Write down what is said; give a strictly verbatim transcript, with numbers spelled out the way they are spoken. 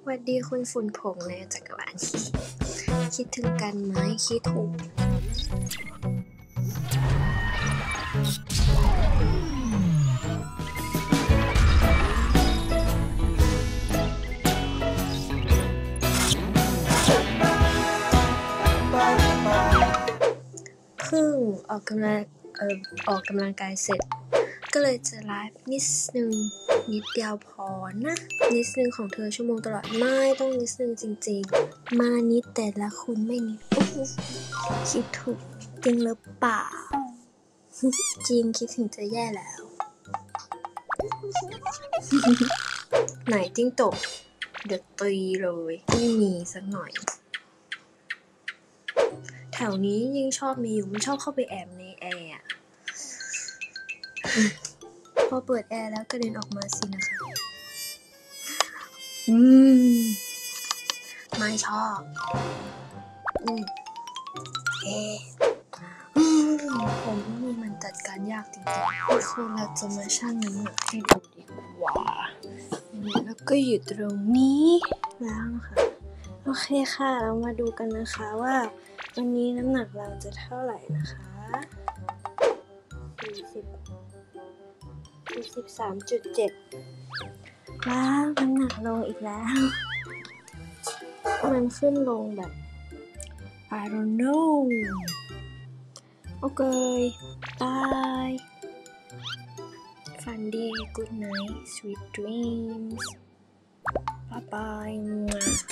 หวัดดีคุณฝุ่นผงในจักรวาลคิดถึงกันไหมคิดถูกเพิ่งออกกำลังเอ่อออกกำลังกายเสร็จก็เลยจะไลฟ์นิดนึงนิดเดียวพอนะนิดนึงของเธอชั่วโมงตลอดไม่ต้องนิดนึงจริงๆมานิดแต่ละคุณไม่นิดคิดถูกจริงหรือเปล่าจริงคิดถึงจะแย่แล้วไหนจิ้งจกเดี๋ยวตีเลยไม่มีสักหน่อยแถวนี้ยิ่งชอบมีอยู่มันชอบเข้าไปแอบในแอร์พอเปิดแอร์แล้วก็เดินออกมาสินะคะอืมไม่ชอบอืมเอ๊ะผมนี่มันจัดการยากจริงๆทุกคนเราจะมาชั่งน้ำหนักให้ดูดีกว่าแล้วก็อยู่ตรงนี้แล้วนะคะโอเคค่ะเรามาดูกันนะคะว่าวันนี้น้ำหนักเราจะเท่าไหร่นะคะสี่สิบ สี่สิบสามจุดเจ็ดว้าวน้ำหนักลงอีกแล้วมันขึ้นลงแบบ I don't know โอเคบายฝันดี good night sweet dreams bye bye